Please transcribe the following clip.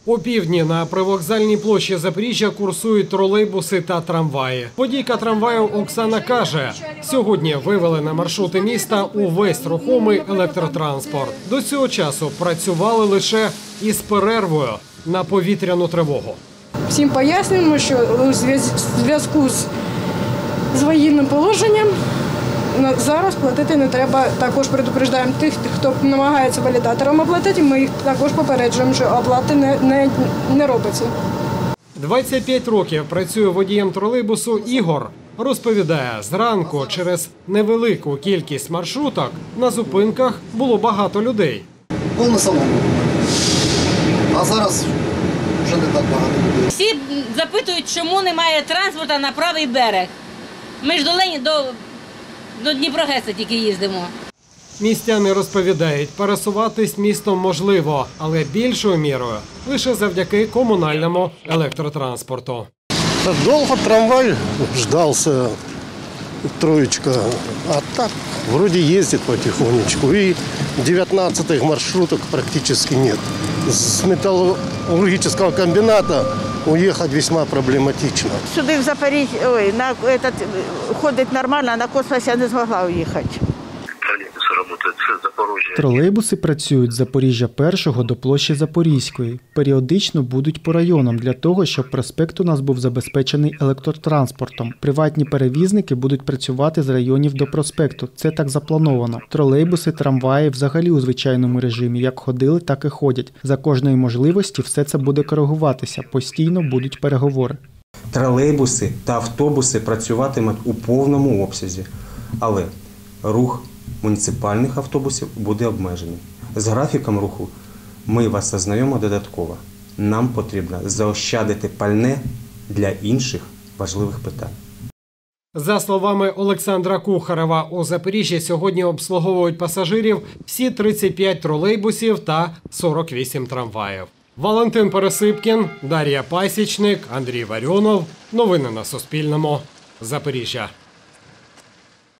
Опівдні на привокзальній площі Запоріжжя курсують тролейбуси та трамваї. Водійка трамваю Оксана каже, сьогодні вивели на маршрути міста увесь рухомий електротранспорт. До цього часу працювали лише із перервою на повітряну тривогу. Всім пояснюємо, що у зв'язку з воєнним положенням зараз платити не треба. Також предупреждаємо тих, хто намагається валідатором оплатити, ми їх також попереджуємо, що оплати не робиться. 25 років працює водієм тролейбусу Ігор. Розповідає, зранку через невелику кількість маршруток на зупинках було багато людей. Повна салон. А зараз вже не так багато людей. Всі запитують, чому немає транспорту на правий берег. Ми ж до Дніпрогеса тільки їздимо. Містяни розповідають, пересуватись містом можливо, але більшою мірою лише завдяки комунальному електротранспорту. Довго трамвай ждався, троєчка, а так вроде їздить потихонечку. І 19-х маршруток практично нет. З металлургического комбината уехать весьма проблематично. Сюди в Запоріжжя ходить нормально, а на космос я не змогла уїхати. Тролейбуси працюють з Запоріжжя 1 до площі Запорізької. Періодично будуть по районам для того, щоб проспект у нас був забезпечений електротранспортом. Приватні перевізники будуть працювати з районів до проспекту. Це так заплановано. Тролейбуси, трамваї взагалі у звичайному режимі. Як ходили, так і ходять. За кожної можливості все це буде коригуватися. Постійно будуть переговори. Тролейбуси та автобуси працюватимуть у повному обсязі. Але рух муніципальних автобусів буде обмежений. З графіком руху ми вас ознайомимо додатково. Нам потрібно заощадити пальне для інших важливих питань. За словами Олександра Кухарева, у Запоріжжі сьогодні обслуговують пасажирів всі 35 тролейбусів та 48 трамваїв. Валентин Пересипкін, Дар'я Пасічник, Андрій Варіонов. Новини на Суспільному. Запоріжжя.